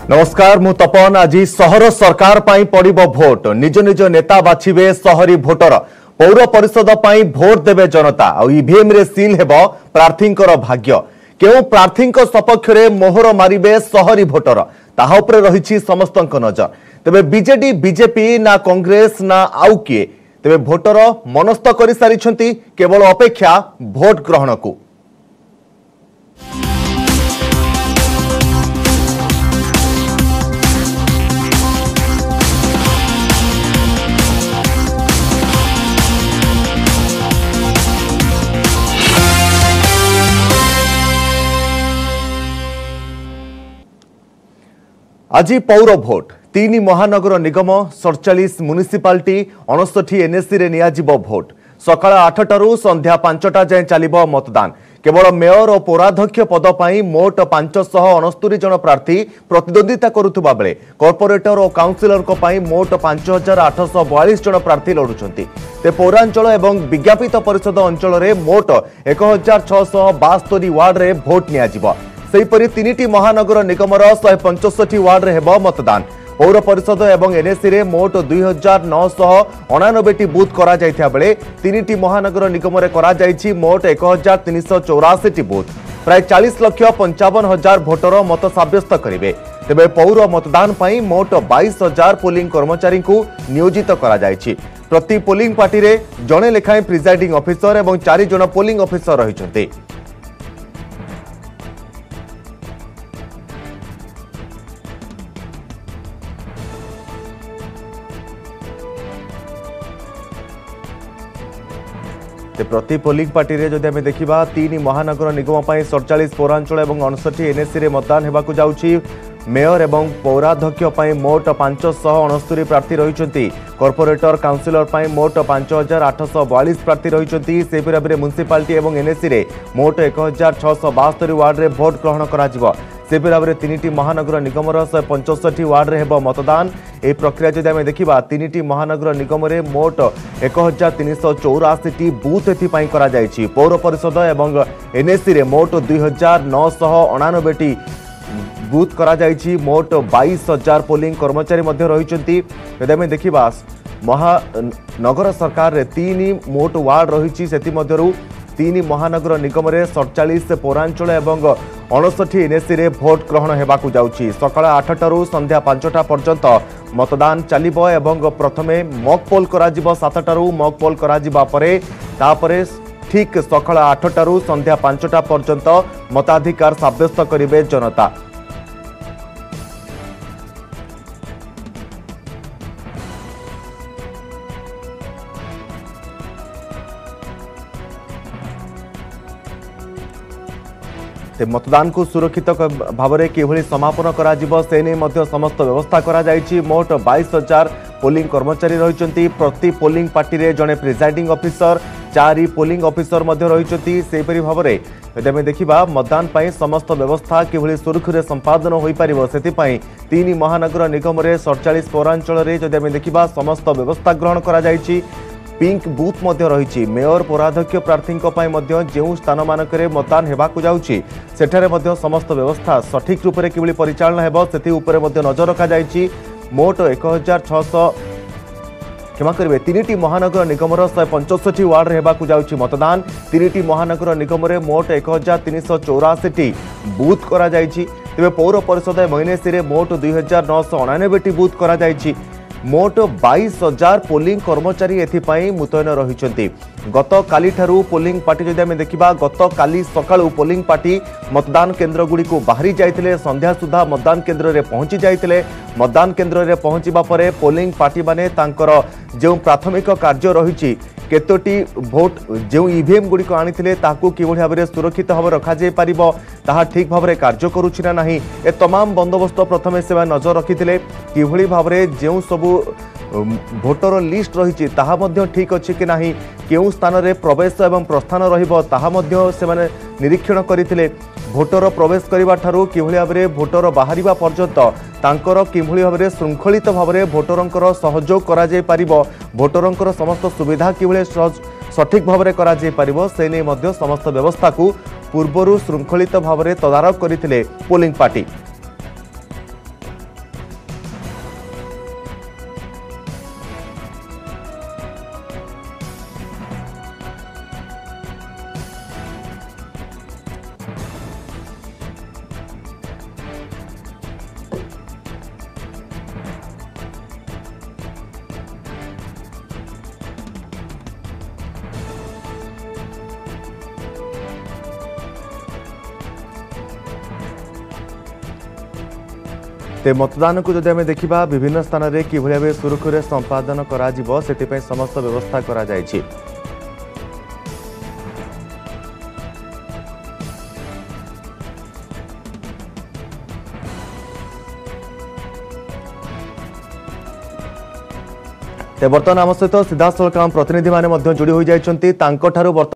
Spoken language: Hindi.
नमस्कार मु तपन आज सहर सरकार पाई पड़िबो भोट निज निज नेता बाछिबे सहरी भोटर पौर परिषद पाई भोट देबे जनता आ ईवीएम रे सील हेबो प्रार्थींकर भाग्य केउ प्रार्थींक सपक्ष रे मोहर मारिबे सहरी भोटर ताहा उपरे रहिछि समस्तंक नजर तबे बीजेडी बीजेपी ना कांग्रेस ना आउ किए तबे भोटर मनस्थ करि सारिछंती केवल अपेक्षा भोट ग्रहण को। आज पौर भोट 3 महानगर निगम 47 म्युनिसिपालिटी 59 एनएससी रे नियाजिबो भोट सकाळ 8टारू संध्या 5टा जाए चलिबो मतदान केवल मेयर और पौराध्यक्ष पद पाई मोट 569 जन प्रार्थी प्रतिद्वंदिता करुवा बेले कॉर्पोरेटर और काउंसिलर को पाई मोट 5842 जन प्रार्थी लड़ुछंती ते पौरांचल एवं विज्ञापित परिषद अंचल रे मोट 1672 वार्ड रे भोट नियाजिबो सेहीपरि 3टी महानगर निगमर 165 वार्ड रे हेबो मतदान पौर परिषद एवं एनएससी रे मोट 2989 बूथ करा जायथिया बेले 3टी महानगर निगम रे करा जायछि मोट 1384 बूथ प्राय 40,55,000 भोटर मत साब्यस्त करिवे तेबे पौर मतदान पाई मोट 22,000 पोलिंग कर्मचारी को नियोजित करा जायछि प्रति पोलिंग पार्टी रे जणे लेखाए प्रिजाइडिंग ऑफिसर एवं 4 जन पोलिंग ऑफिसर रहिछन्ते। प्रति पोलिंग पार्टी रे जदि हमें देखिबा 3 महानगर निगम पाई 47 पौरांचल एवं 59 एनएससी रे मतदान हेबाकु जाउछि मेयर एवं पौराध्यक्ष पाई मोट 569 प्रार्थी रहिछन्ती कॉर्पोरेटर काउंसिलर पाई मोट 5842 प्रार्थी रहिछन्ती सेहि भाबरे म्युनिसिपालिटी एवं एनएससी रे मोट 1672 वार्ड रे भोट ग्रहण करा जिवो सेहि भाबरे 3टी महानगर निगमर 165 वार्ड रे हेबो मतदान ए प्रक्रिया जदि हमें देखिबा 3टी महानगर निगम रे मोट 1384 बूथ एथि पाई करा जायछि पौर परिषद एवं एनएससी रे मोट 2989 बूथ करा जायछि मोट 22,000 पोलिंग कर्मचारी मध्य रहिछन्ती यदि हमें देखिबा महानगर सरकार रे 3 मोट वार्ड रहिछि सेति मध्यरु 3 महानगर निगम रे 47 पौरांचल एवं 59 एनएससी रे भोट ग्रहण हेबाकु जाउछि सकाळ 8टारू संध्या 5टा पर्यंत मतदान चलिबो एवं प्रथमे मॉक पोल करा जिवो 7टारू मॉक पोल करा जिबा परे तापरे ठीक सकाळ 8टारू संध्या 5टा पर्यंत मताधिकार साब्यस्त करिवे जनता। मतदान को सुरक्षित भाव में किभली समापन करा जिवो से नै मध्य समस्त व्यवस्था करा जायछि मोट 22,000 पोलिंग कर्मचारी रहिछन्ती प्रति पोलिंग पार्टी रे जने प्रिजाइडिंग ऑफिसर 4 पोलिंग ऑफिसर मध्य रहिछन्ती सेहि भाव में यदि हमें देखिबा मतदान पाई समस्त व्यवस्था किभली सुरक्षित संपादन होई परिबो सेति पाई 3 महानगर निगम रे 47 पौरांचल रे यदि हमें देखिबा समस्त व्यवस्था ग्रहण करा जायछि पिंक बूथ मध्य रही मेयर पौराध्यक्ष प्रार्थी जो स्थान मानक मतदान हेबाकु जाउछि सेठारे मध्य समस्त व्यवस्था सठिक रूप से किभली परिचालन हेबो सेति उपरे मध्य नजर रखा जायछि मोट 1600 क्षमा करेंगे 3टी महानगर निगम 165 वार्ड रे हेबाकु जाउछि मतदान 3टी महानगर निगम रे मोट 1384 बूथ करा जायछि तेबे पौर परिषद एनएससी रे मोट 2989 बूथ करा जायछि मोट 22,000 पोलिंग कर्मचारी एथिपाई मुतयन रहिछन्ती गत काली ठारू पोलिंग पार्टी जदि हमें देखिबा गत काली सकाळू पोलिंग पार्टी मतदान केन्द्र गुडी को बाहरी जाइतिले संध्या सुधा मतदान केन्द्र रे पहुंची जाइतिले मतदान केन्द्र रे पहुंचीबा परे पोलिंग पार्टी माने तांकर जो प्राथमिक कार्य रहिछि केतोटी भोट जो ईवीएम गुडी को आनिथिले ताकू किभली भाबरे सुरक्षित भाव रखा जाय परिबो ताहा ठीक भाबरे कार्य करूछि ना नाही ए तमाम बंदोबस्त प्रथमे सेवा नजर रखिथिले किभली भाबरे जो सब भोटर लिस्ट रही ताहा मध्य ठीक अच्छी कि नहीं केउ स्थान रे प्रवेश एवं प्रस्थान रहिबो ताहा मध्य से माने निरीक्षण करथिले भोटर प्रवेश करबा ठारू किभली भाबरे भोटर बाहरिबा पर्यंत तांकर किभली भाबरे शृंखलित भाबरे भोटरंकर सहयोग करा जाय परिबो भोटरंकर समस्त सुविधा किभली सठिक भाबरे करा जाय परिबो से नै मध्य समस्त व्यवस्था को पूर्वरु शृंखलित भाबरे तदारक करथिले पोलिंग पार्टी। ते मतदान को जदि आम देखा विभिन्न स्थान में कि भाव सुरखुरे संपादन करा समस्त व्यवस्था करा जायछि। बर्तमान आम सहित सीधासल प्रतिनिधि मैंने जोड़ी हो जाती।